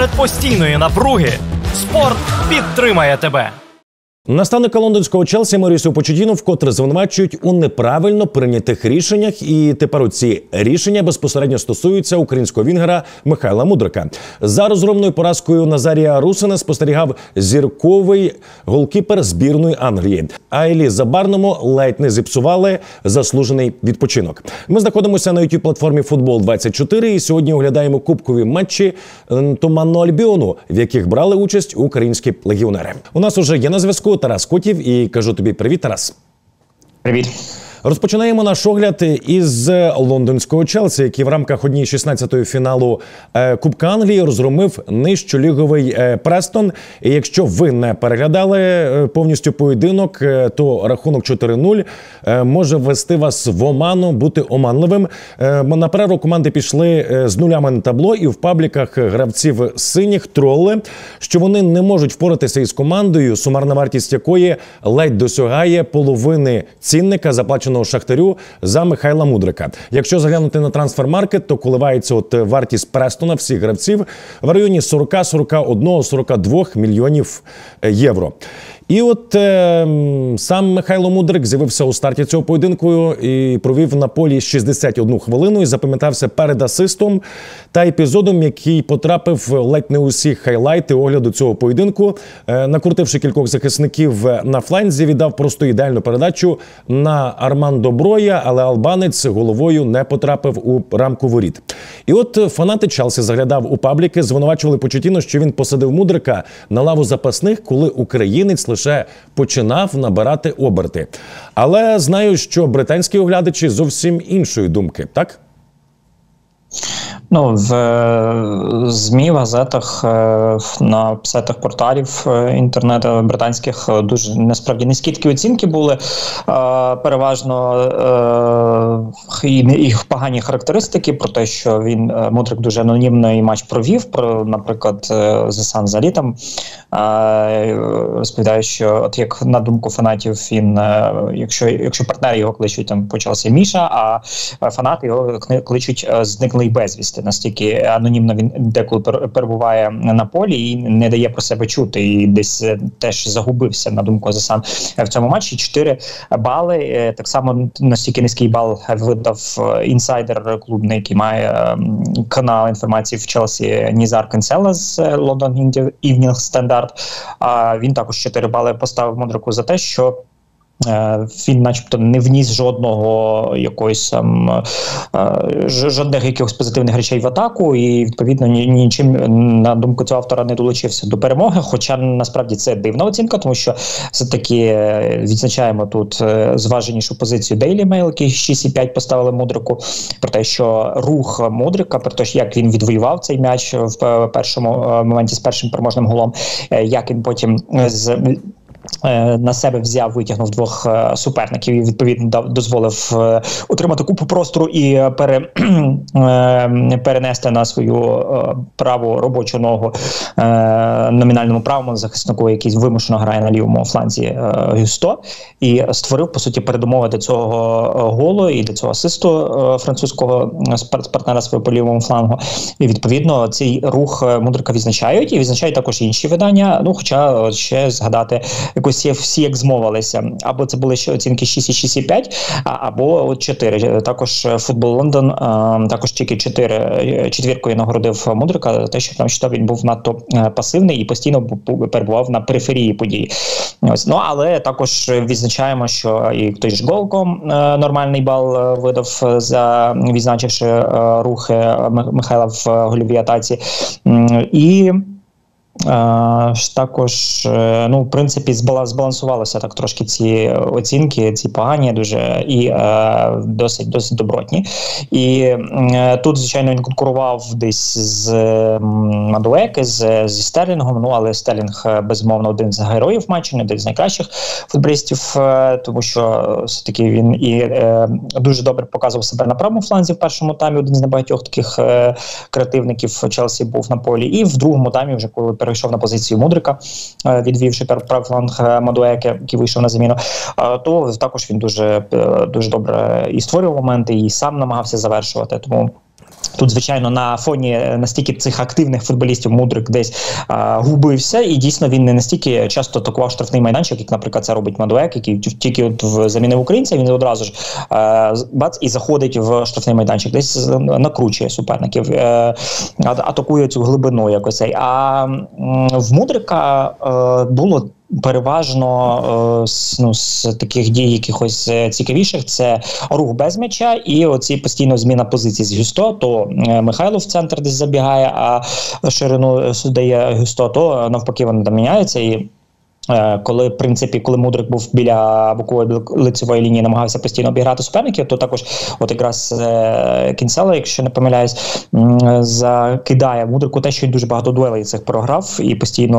Серед постійної напруги спорт підтримає тебе. Наставника лондонського Челсі Маурісіо Почеттіно вкотре звинувачують у неправильно прийнятих рішеннях, і тепер ці рішення безпосередньо стосуються українського вінгера Михайла Мудрика. За розгромною поразкою Назарія Русина спостерігав зірковий голкіпер збірної Англії. А Еліза Барному ледь не зіпсували заслужений відпочинок. Ми знаходимося на YouTube-платформі Футбол-24 і сьогодні оглядаємо кубкові матчі Туманного Альбіону, в яких брали участь українські легіонери. У нас уже є на зв'язку Тарас Котів, і кажу тобі привіт, Тарас. Привіт. Розпочинаємо наш огляд із лондонського Челсі, який в рамках 1/16 фіналу Кубка Англії розгромив нижчоліговий Престон. І якщо ви не переглядали повністю поєдинок, то рахунок 4-0 може ввести вас в оману, бути оманливим. На перерву команди пішли з нулями на табло, і в пабліках гравців синіх тролли, що вони не можуть впоратися із командою, сумарна вартість якої ледь досягає половини цінника, заплаченого Шахтарю за Михайла Мудрика. Якщо заглянути на трансфермаркет, то коливається вартість Престона всіх гравців в районі 40, 41, 42 мільйонів євро. І сам Михайло Мудрик з'явився у старті цього поєдинку і провів на полі 61 хвилину і запам'ятався перед асистом та епізодом, який потрапив ледь не усі хайлайти огляду цього поєдинку. Накрутивши кількох захисників на фланзі, віддав просто ідеальну передачу на Армандо Броя, але албанець головою не потрапив у рамку воріт. І фанати Челсі заглядав у пабліки, звинувачували Почеттіно, що він посадив Мудрика на лаву запасних, коли українець лише починав набирати оберти. Але знаю, що британські оглядачі зовсім іншої думки, так? В ЗМІ, в газетах, на сайтах порталів інтернету британських дуже, насправді, низькі такі оцінки були. Переважно і погані характеристики про те, що Мудрик дуже анонімний матч провів. Наприклад, The Sun взагалі там розповідає, що як на думку фанатів він, якщо партнери його кличуть по Челсі Міша, а фанати його кличуть зниклий безвісти. Настільки анонімно він деколи перебуває на полі і не дає про себе чути. І десь теж загубився, на думку The Sun, в цьому матчі. 4 бали. Так само настільки низький бал видав інсайдер клубний, який має канал інформації в Челсі, Нізар Кенсела з London Evening Standard. Він також 4 бали поставив Мудрику за те, що він начебто не вніс жодних якихось позитивних речей в атаку і, відповідно, нічим, на думку цього автора, не долучився до перемоги. Хоча, насправді, це дивна оцінка, тому що все-таки відзначаємо тут зваженішу позицію Daily Mail, які 6,5 поставили Мудрику, про те, що рух Мудрика, про те, як він відвоював цей м'яч в першому моменті з першим переможним голом, як він потім на себе витягнув 2 суперників і, відповідно, дозволив отримати купу простору і перенести на свою праву робочу ногу номінальному правому захиснику, який вимушено грає на лівому фланзі, Гюсто, і створив, по суті, передумови до цього голу і до цього асисту французького партнера свого по лівому флангу. І, відповідно, цей рух Мудрика відзначають, і відзначають також інші видання, хоча ще згадати якось всі як змовилися. Або це були ще оцінки 6 і 6,5, або 4. Також Футбол Лондон також тільки 4 нагородив Мудрика, те, що там він був надто пасивний і постійно перебував на периферії подій. Але також відзначаємо, що і той ж Голком нормальний бал видав, відзначивши рухи Михайла в гольовій атаці. І також, в принципі, збалансувалися так трошки ці оцінки, ці погані дуже і досить добротні. І тут, звичайно, він конкурував десь з Мадуеки, зі Стерлінгом, але Стерлінг, безумовно, один з героїв матчу, один з найкращих футболістів, тому що все-таки він і дуже добре показував себе на правому фланзі в першому таймі, один з небагатьох таких креативників Челсі був на полі, і в другому таймі, вже коли перейшов на позицію Мудрика, відвівши правий фланг Мадуеки, який вийшов на заміну, то також він дуже добре і створював моменти, і сам намагався завершувати. Тому Тут, звичайно, на фоні настільки цих активних футболістів Мудрик десь губився, і дійсно він не настільки часто атакував штрафний майданчик, як, наприклад, це робить Мадуек, який тільки замінив українця, він одразу ж бац і заходить в штрафний майданчик, десь накручує суперників, атакує цю глибину якось. А в Мудрика було переважно з таких дій якихось цікавіших це рух без м'яча і оці постійно зміна позицій з Гюсто, то Михайло в центр десь забігає, а ширину дає Гюсто, то навпаки вони там міняються. І коли, в принципі, коли Мудрик був біля бокової лицевої лінії, намагався постійно обіграти суперників, то також от якраз Кінцело, якщо не помиляюсь, закидає Мудрику те, що він дуже багато дуелей цих програв і постійно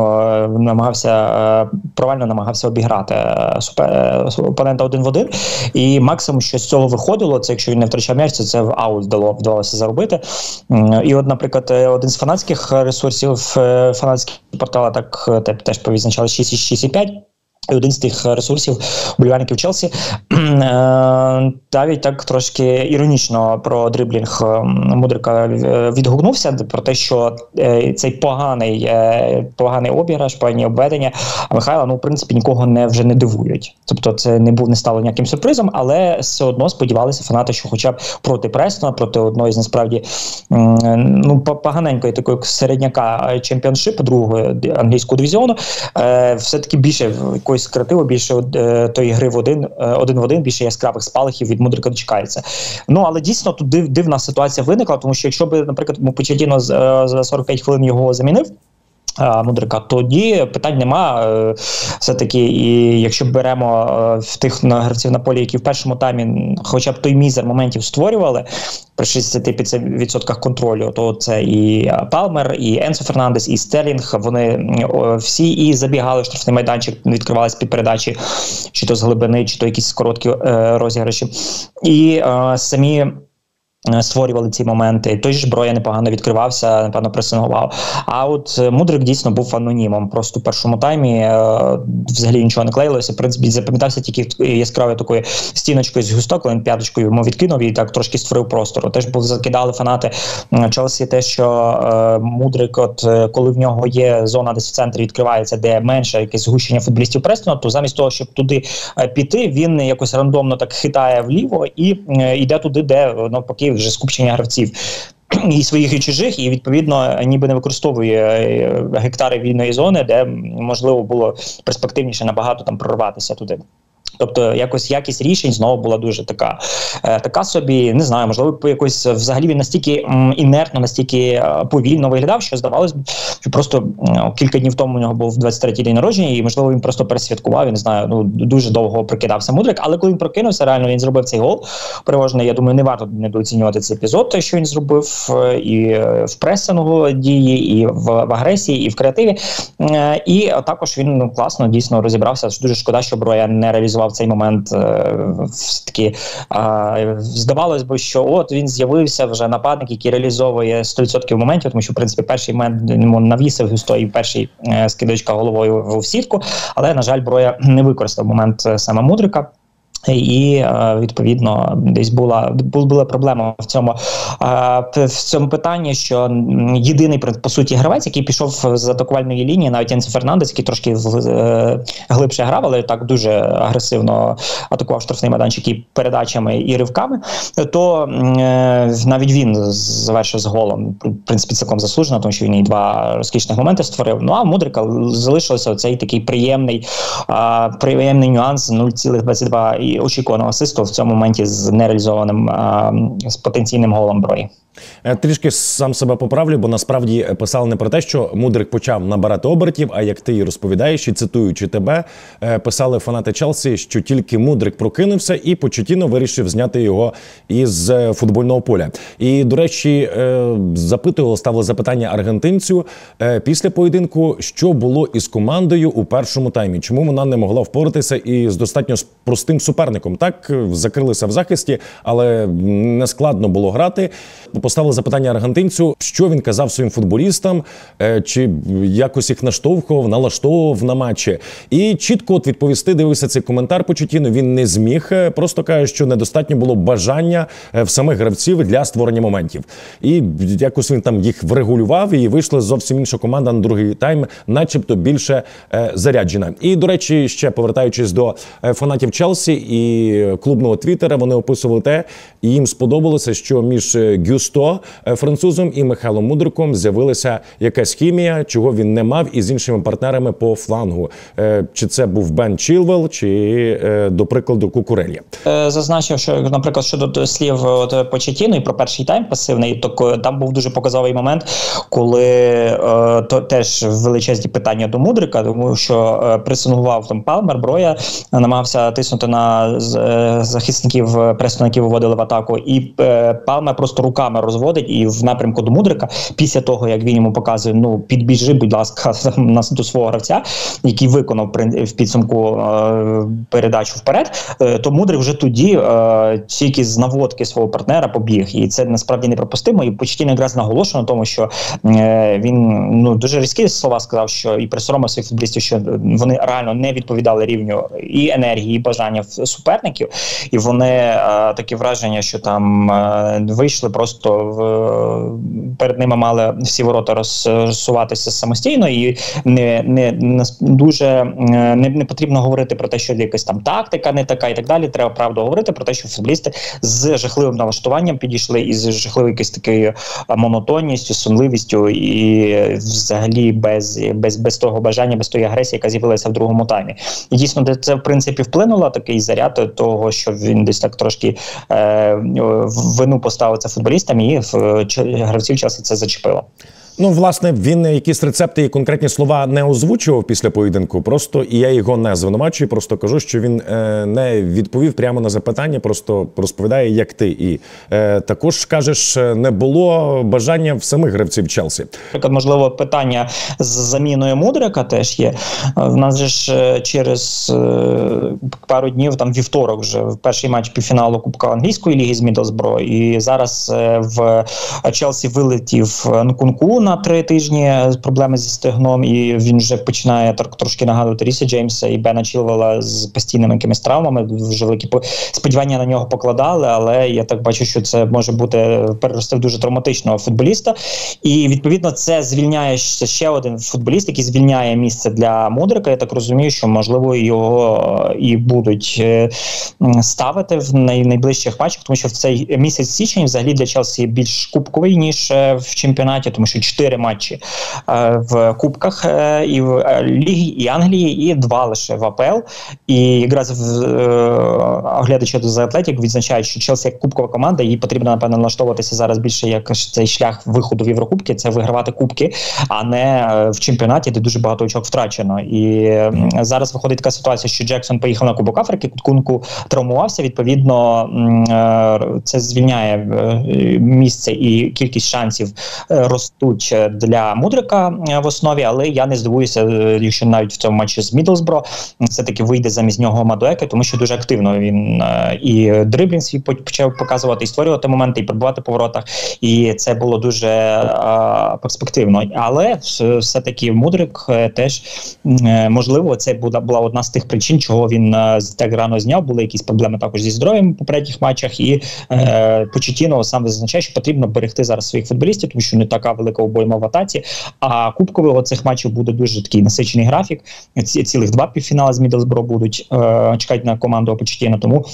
провально намагався обіграти опонента один в один. І максимум, що з цього виходило, це якщо він не втрачав м'яч, це в аут вдалося заробити. І от, наприклад, один з фанатських ресурсів, фанатські портали так теж повідзначали 6,5. І один з тих ресурсів вболівальників Челсі навіть так трошки іронічно про дриблінг Мудрика відгукнувся, про те, що цей поганий обіграш, погані обведення Михайла, в принципі, нікого вже не дивують. Тобто це не стало ніяким сюрпризом, але все одно сподівалися фанати, що хоча б проти Престона, проти одної з насправді поганенької такої середняка чемпіоншипу, другого англійського дивізіону, все-таки більше якоїсь креативу, більше тої гри один в один, більше яскравих спалахів від Мудрика дочекається. Але дійсно тут дивна ситуація виникла, тому що якщо б, наприклад, Почетіно за 45 хвилин його замінив, Мудрика, тоді питань нема. Все-таки, і якщо беремо в тих гравців на полі, які в першому таймі хоча б той мізер моментів створювали, при 65% контролю, то це і Палмер, і Енсо Фернандес, і Стерлінг, вони всі і забігали в штрафний майданчик, відкривались під передачі, чи то з глибини, чи то якісь короткі розіграші. І самі створювали ці моменти. Той ж Броя непогано відкривався, напевно, пресингував. А от Мудрик дійсно був анонімом. Просто в першому таймі взагалі нічого не клеїлося. В принципі, запам'ятався тільки яскравою такою стіночкою з Гюсто, коли він п'яточкою йому відкинув і так трошки створив простору. Теж закидали фанати Челсі те, що Мудрик, коли в нього є зона десь в центрі відкривається, де менше якесь згущення футболістів Престона, то замість того, щоб туди піти, він якось рандомно так хитає вліво і йде туди, де навпаки вже скупчення гравців і своїх, і чужих, і відповідно ніби не використовує гектари вільної зони, де можливо було перспективніше набагато там прорватися туди. Тобто якось якість рішень знову була дуже така собі, не знаю, можливо, якось взагалі він настільки інертно, настільки повільно виглядав, що здавалось, що просто кілька днів тому у нього був 23-й день народження, і можливо він просто пересвяткував, я не знаю, дуже довго прокидався Мудрик, але коли він прокинувся, реально він зробив цей гол переважно, я думаю, не варто недооцінювати цей епізод, той, що він зробив і в пресингу дії, і в агресії, і в креативі, і також він класно дійсно розібрався, дуже шкода, що Броя не реалізував цей момент. Все-таки здавалось би, що от він з'явився вже нападник, який реалізовує 100% моментів, тому що, в принципі, перший момент навісив Гюсто і перший скидочка головою в сітку, але, на жаль, Броя не використав момент саме Мудрика. І, відповідно, десь була проблема в цьому питанні, що єдиний, по суті, гравець, який пішов з атакувальної лінії, навіть Енсо Фернандес, який трошки глибше грав, але так дуже агресивно атакував штрафний майданчик і передачами, і ривками, то навіть він завершив з голом, в принципі, цілком заслужено, тому що він і два розкішних моменти створив. А в Мудрика залишився оцей такий приємний нюанс 0,22 і очікуваного асисту в цьому моменті з нереалізованим, з потенційним голом Брої. Трішки сам себе поправлю, бо насправді писали не про те, що Мудрик почав набирати обертів, а як ти розповідаєш, і цитуючи тебе, писали фанати Челсі, що тільки Мудрик прокинувся і Почетіно вирішив зняти його із футбольного поля. І, до речі, ставили запитання аргентинцю після поєдинку, що було із командою у першому таймі, чому вона не могла впоратися із достатньо простим суперником. Так, закрилися в захисті, але не складно було грати. поставили запитання аргентинцю, що він казав своїм футболістам, чи якось їх налаштовував на матчі. І чітко відповісти, дивився цей коментар Почеттіно, він не зміг, просто каже, що недостатньо було бажання в самих гравців для створення моментів. І якось він там їх врегулював, і вийшла зовсім інша команда на другий тайм, начебто більше заряджена. І, до речі, ще повертаючись до фанатів Челсі і клубного твіттера, вони описували те, і їм сподобалося, що між Гюсто, французом, і Михайлом Мудриком з'явилася якась хімія, чого він не мав із іншими партнерами по флангу. Чи це був Бен Чілвелл, чи, до прикладу, Кукурелья. Зазначив, що, наприклад, щодо слів Почеттіно і про перший тайм пасивний, то там був дуже показовий момент, коли то теж величезні питання до Мудрика, тому що пресингував там Палмер, Броя, намагався тиснути на захисників Престона, які виводили в атаку, і Палмер просто руками розводить і в напрямку до Мудрика, після того, як він йому показує, ну, підбіжи, будь ласка, до свого гравця, який виконав в підсумку передачу вперед, то Мудрик вже тоді тільки з наводки свого партнера побіг. І це насправді неприпустимо. І Почеттіно якраз наголошено на тому, що він дуже різкі слова сказав, що і присоромив своїх футболістів, що вони реально не відповідали рівню і енергії, і бажання суперників. І вони таке враження, що там вийшли просто перед ними мали всі ворота розсуватися самостійно, і не потрібно говорити про те, що якась там тактика не така і так далі. Треба правду говорити про те, що футболісти з жахливим налаштуванням підійшли і з жахливою якоюсь такою монотонністю, сонливістю і взагалі без того бажання, без тої агресії, яка з'явилася в другому таймі. І дійсно це в принципі вплинуло, такий заряд того, що він десь так трошки вину поставив це футболістам, і гравців Челсі це зачепило. Ну, власне, він якісь рецепти і конкретні слова не озвучував після поєдинку, просто, і я його не звинувачую, просто кажу, що він не відповів прямо на запитання, просто розповідає, як ти. І також, кажеш, не було бажання в самих гравців Челсі. Наприклад, можливо, питання з заміною Мудрика теж є. В нас же ж через пару днів, там вівторок вже, перший матч півфіналу Кубка Англійської ліги з Мідлсбро, і зараз в Челсі вилетів Нкунку на 3 тижні з проблеми зі стегном, і він вже починає трошки нагадувати Ріса Джеймса і Бена Чілвелла з постійними якимись травмами. Вже великі сподівання на нього покладали, але я так бачу, що це може бути перерости в дуже травматичного футболіста. І, відповідно, це звільняє ще один футболіст, який звільняє місце для Мудрика. Я так розумію, що, можливо, його і будуть ставити в найближчих матчах, тому що в цей місяць січень взагалі для Челсі більш кубковий, ніж в чемпіонаті, тому що 4 матчі в кубках і в Лігі, і Англії, і 2 лише в АПЛ. І якраз оглядачі до The Athletic відзначають, що Челсі як кубкова команда, їй потрібно, напевно, налаштовуватися зараз більше як цей шлях виходу в Єврокубки, це вигравати кубки, а не в чемпіонаті, де дуже багато очок втрачено. І зараз виходить така ситуація, що Джексон поїхав на Кубок Африки, Кунку травмувався, відповідно, це звільняє місце і кількість шансів ростуть для Мудрика в основі, але я не здивуюся, якщо навіть в цьому матчі з Мідлсбро все-таки вийде замість нього Мадуеке, тому що дуже активно він і дриблінг свій почав показувати, і створювати моменти, і пробувати по воротах, і це було дуже перспективно. Але все-таки Мудрик теж, можливо, це була одна з тих причин, чого він так рано зняв, були якісь проблеми також зі здоров'ям в попередніх матчах, і Почеттіно сам визначає, що потрібно берегти зараз своїх футболістів, тому що не така велика обойма в атаці, а кубкового цих матчів буде дуже такий насичений графік, цілих 2 півфінали з Мідлсбро будуть, чекають на команду Почеттіно, тому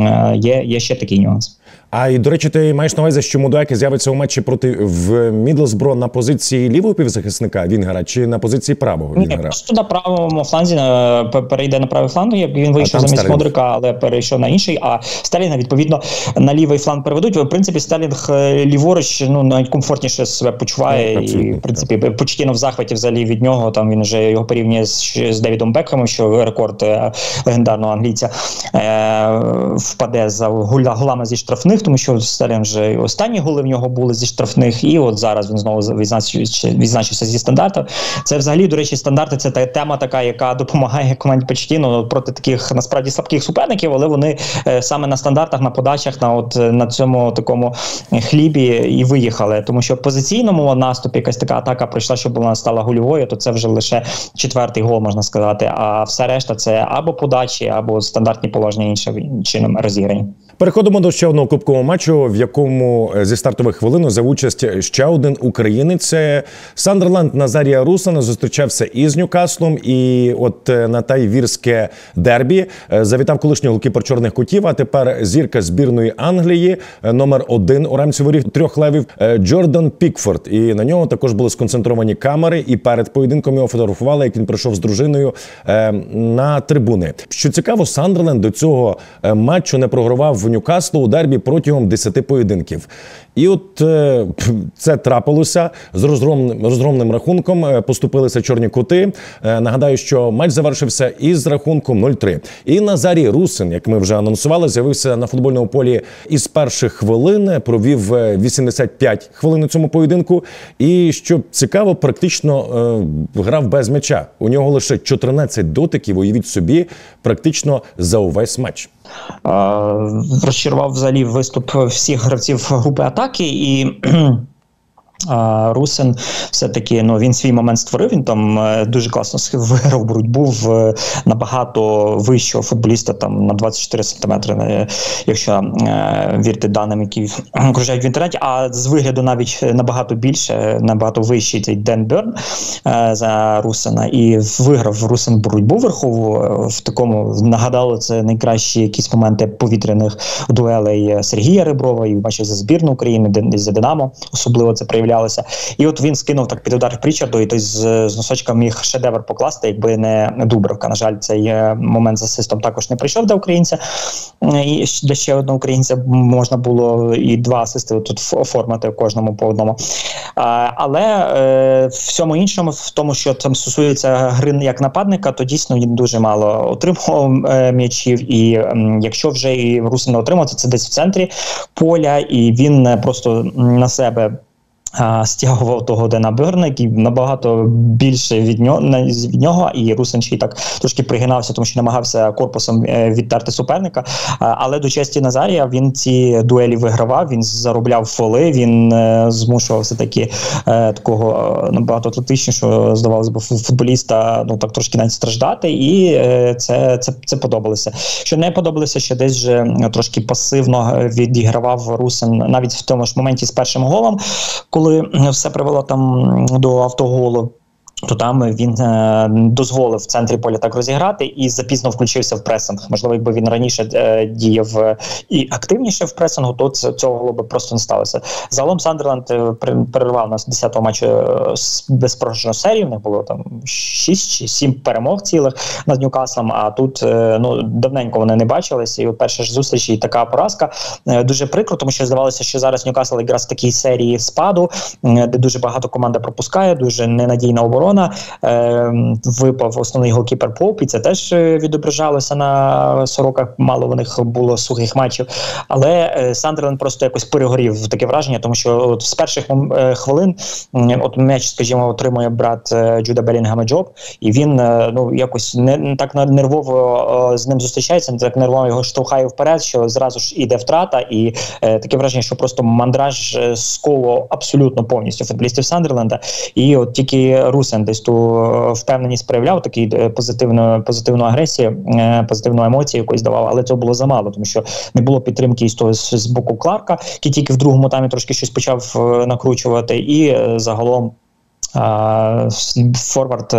є ще такий нюанс. А і, до речі, ти маєш на увазі, що Мадуеке з'явиться у матчі в Мідлсбро на позиції лівого півзахисника Вінгера чи на позиції правого Вінгера? Ні, просто на правому фланзі перейде на правий фланг, як він вийшов замість Мудрика, але перейшов на інший, а Стерлінга, відповідно, на лівий фланг переведуть. В принципі, Стерлінг ліворуч, навіть комфортніше себе почуває, і, в принципі, Почеттіно в захваті взагалі від нього, там він вже його порівнює з Девідом Бекхемом, що рекорд легендарного англійця впаде за голами зі штрафних штрафних, тому що Стерлінг вже останні голи в нього були зі штрафних, і от зараз він знову відзначився зі стандарту. Це взагалі, до речі, стандарти – це тема така, яка допомагає команді Почеттіно проти таких, насправді, слабких суперників, але вони саме на стандартах, на подачах, на цьому такому хлібі і виїхали. Тому що в позиційному наступі якась така атака прийшла, щоб вона стала гольовою, то це вже лише 4-й гол, можна сказати, а все решта – це або подачі, або стандартні положення іншим чином розіграні. Переходимо до ще одного кубкового матчу, в якому зі стартових хвилин взяв участь ще один українець. Сандерленд Назарія Русана зустрічався із Ньюкаслом, і от на тайвірське дербі завітав колишній голкіпер Чорних Котів, а тепер зірка збірної Англії, номер 1 у рамці воріт трьох левів Джордан Пікфорд. І на нього також були сконцентровані камери, і перед поєдинком його фотографували, як він прийшов з дружиною на трибуни. Що цікаво, Сандерленд до цього матчу не програвав в Ньюкаслу у дербі протягом 10 поєдинків. І от це трапилося з розгромним рахунком. Поступилися Чорні Коти. Нагадаю, що матч завершився із рахунком 0-3. І Назарій Русин, як ми вже анонсували, з'явився на футбольному полі із перших хвилин, провів 85 хвилин у цьому поєдинку. І, що цікаво, практично грав без м'яча. У нього лише 14 дотиків, уявіть собі, практично за увесь матч. Розчарував взагалі виступ всіх гравців групи атаки, і Русин все-таки, він свій момент створив, він там дуже класно виграв боротьбу в набагато вищого футболіста, там на 24 сантиметри, якщо вірити даним, які окружають в інтернеті, а з вигляду навіть набагато більше, набагато вищий цей Ден Бьорн за Русина, і виграв Русин боротьбу верхову, в такому, нагадало, це найкращі якісь моменти повітряних дуелей Сергія Реброва, і бачив за збірну України, за Динамо, особливо це проявляється. І от він скинув так під удар Прічарду, і той з носочка міг шедевр покласти, якби не Дубравка. На жаль, цей момент з асистом також не прийшов до українця. І для ще одного українця можна було і 2 асисти тут оформити кожному по одному. Але в всьому іншому, в тому, що там стосується гри як нападника, то дійсно він дуже мало отримував м'ячів. І якщо вже і Русин не отримав, то це десь в центрі поля, і він просто на себе стягував того Дена Бьорна, який набагато більше від нього, і Русин ще й так трошки пригинався, тому що намагався корпусом відтерти суперника. Але до честі Назарія, він ці дуелі вигравав, він заробляв фоли, він змушував все-таки такого набагато атлетичнішого, здавалося б, футболіста, так трошки навіть страждати, і це подобалося. Що не подобалося, що десь вже трошки пасивно відігравав Русин, навіть в тому ж моменті з першим голом, коли все привело там до автоголу, то там він дозволив в центрі поля так розіграти і запізно включився в пресинг. Можливо, якби він раніше діяв і активніше в пресингу, то цього би просто не сталося. Загалом Сандерленд перервав на 10-го матчі безпрограшну серію, в них було там 6 чи 7 перемог цілих над Ньюкаслом, а тут давненько вони не бачилися, і от перша ж зустріч і така поразка. Дуже прикро, тому що здавалося, що зараз Ньюкасл якраз в такій серії спаду, де дуже багато команда пропускає, дуже ненадійна оборона. Випав основний голкіпер Поуп, і це теж відображалося на Сороках, мало в них було сухих матчів. Але Сандерленд просто якось перегорів, таке враження, тому що от з перших хвилин от м'яч, скажімо, отримує брат Джуда Белінгема Джоб, і він якось не так нервово з ним зустрічається, не так нервово його штовхає вперед, що зразу ж іде втрата, і таке враження, що просто мандраж сковував абсолютно повністю футболістів Сандерленда, і от тільки Русин десь ту впевненість проявляв, такий позитивну агресію, позитивну емоцію якусь давав, але цього було замало, тому що не було підтримки з боку Кларка, який тільки в другому таймі трошки щось почав накручувати, і загалом форвард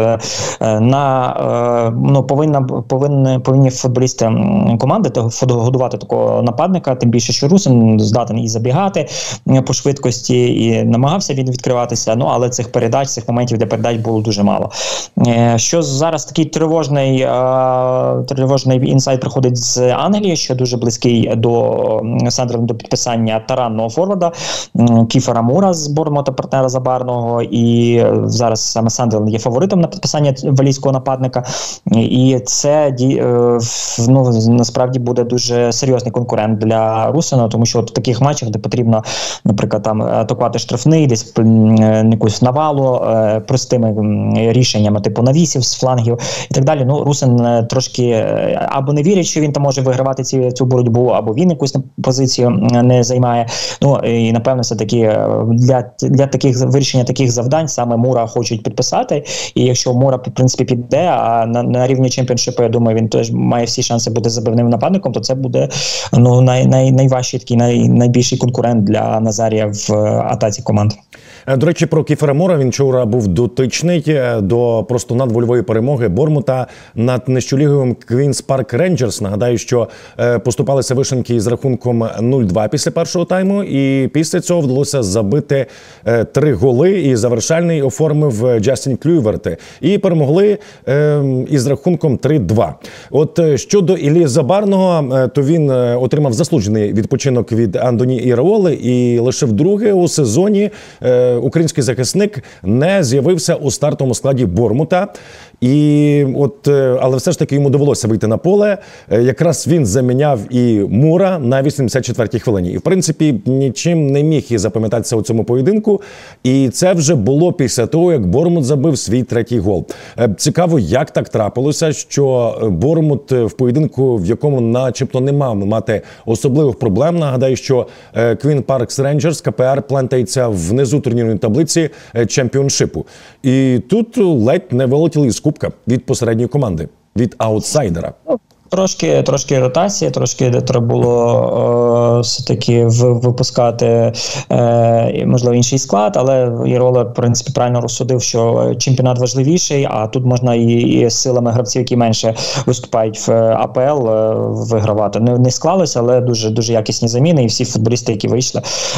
повинні футболісти команди годувати такого нападника, тим більше, що Русин здатен і забігати по швидкості, і намагався він відкриватися, але цих моментів для передач було дуже мало. Що зараз такий тривожний інсайт приходить з Англії, що дуже близький до Сандерленду підписання таранного форварда Кіфера Мура з Борнмута, партнера Забарного, і і зараз саме Сандерленд є фаворитом на підписання валійського нападника. І це насправді буде дуже серйозний конкурент для Русина, тому що от в таких матчах, де потрібно, наприклад, там атакувати штрафний, десь якусь навалу простими рішеннями, типу навісів з флангів і так далі. Русин трошки або не вірить, що він там може вигравати цю боротьбу, або він якусь позицію не займає. І напевно все-таки для вирішення таких завдань саме Мура хочуть підписати. І якщо Мура, в принципі, піде, а на рівні чемпіоншипу, я думаю, він теж має всі шанси бути забивним нападником, то це буде найважчий, такий найбільший конкурент для Назарія в атаці команд. До речі, про Кіфера Мура, він вчора був дотичний до просто надвольової перемоги Бормута над нижчоліговим Квінс Парк Рейнджерс. Нагадаю, що поступалися вишеньки із рахунком 0-2 після першого тайму, і після цього вдалося забити 3 голи, і завершальний оформив Джастін Клюйверт. І перемогли із рахунком 3-2. От щодо Іллі Забарного, то він отримав заслужений відпочинок від Андоні Іраоли, і лише вдруге у сезоні український захисник не з'явився у стартовому складі Бормута. Але все ж таки йому довелося вийти на поле. Якраз він заміняв і Мура на 84-й хвилині. І, в принципі, нічим не міг і запам'ятатися у цьому поєдинку. І це вже було після того, як Бормут забив свій 3-й гол. Цікаво, як так трапилося, що Бормут в поєдинку, в якому начебто не мав мати особливих проблем. Нагадаю, що Квін Паркс Рейнджерс, КПР, плентається внизу турнірної таблиці чемпіоншипу. І тут ледь не вилетіли із кубка від посередньої команди, від аутсайдера. Трошки ротації, трошки треба було все-таки випускати, можливо, інший склад, але Ірола, в принципі, правильно розсудив, що чемпіонат важливіший, а тут можна і силами гравців, які менше виступають в АПЛ, вигравати. Не склалося, але дуже якісні заміни, і всі футболісти, які вийшли,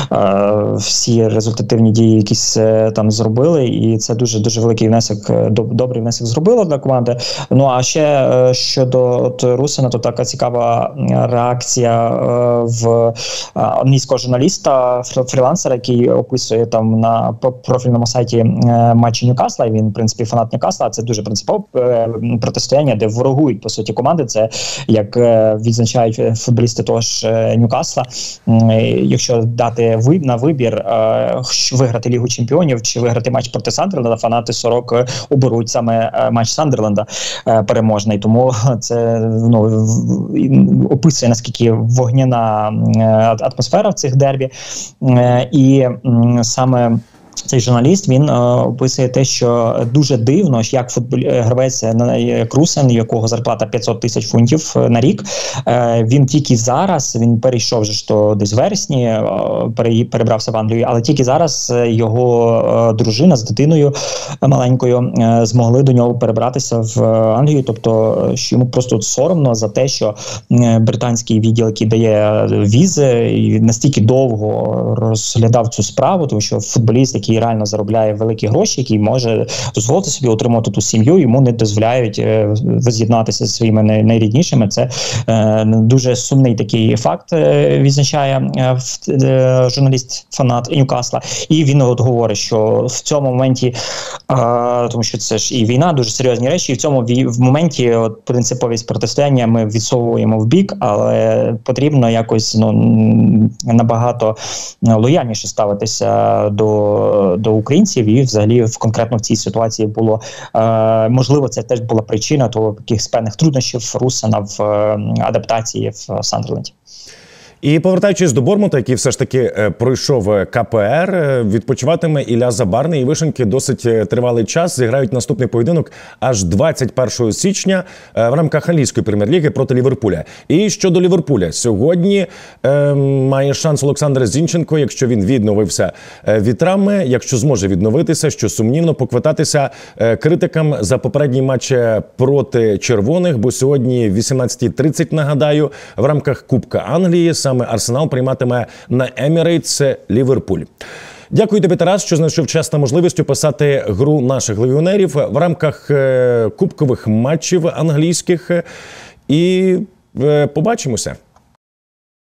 всі результативні дії якісь там зробили, і це дуже великий внесок, добрий внесок зробило для команди. А ще щодо Русина, то така цікава реакція в англійського журналіста, фрілансера, який описує там на профільному сайті матчі Ньюкасла. Він, в принципі, фанат Ньюкасла. Це дуже принципове протистояння, де ворогують, по суті, команди. Це, як відзначають футболісти того ж Ньюкасла, якщо дати на вибір виграти Лігу чемпіонів чи виграти матч проти Сандерленда, фанати 40 оберуть саме матч Сандерленда переможний. Тому це описує, наскільки вогняна атмосфера в цих дербі. І саме цей журналіст, він описує те, що дуже дивно, як гравець як Русин, якого зарплата 500 тисяч фунтів на рік, він тільки зараз, він перейшов вже десь в вересні, перебрався в Англію, але тільки зараз його дружина з дитиною маленькою змогли до нього перебратися в Англію, тобто йому просто соромно за те, що британський відділ, який дає візи, і настільки довго розглядав цю справу, тому що футболіст, який реально заробляє великі гроші, який може дозволити собі отримати ту сім'ю, йому не дозволяють воз'єднатися зі своїми найріднішими. Це дуже сумний такий факт, відзначає журналіст-фанат Ньюкасла. І він говорить, що в цьому моменті, тому що це ж і війна, дуже серйозні речі, і в цьому моменті принциповість протистояння ми відсовуємо в бік, але потрібно якось набагато лояльніше ставитися до українців, і взагалі конкретно в цій ситуації було можливо, це теж була причина того якихось певних труднощів Русина в адаптації в Сандерленді. І повертаючись до Бормута, який все ж таки пройшов КПР, відпочиватиме Ілля Забарний, і вишеньки досить тривалий час зіграють наступний поєдинок аж 21 січня в рамках англійської прем'єр-ліги проти Ліверпуля. І щодо Ліверпуля, сьогодні має шанс Олександр Зінченко, якщо він відновився від травми, якщо зможе відновитися, що сумнівно, поквитатися критикам за попередній матч проти червоних, бо сьогодні 18:30, нагадаю, в рамках Кубка Англії саме Арсенал прийматиме на Емірейтс Ліверпуль. Дякую тобі, Тарас, що знайшов час та можливість описати гру наших легіонерів в рамках кубкових матчів англійських. І побачимося.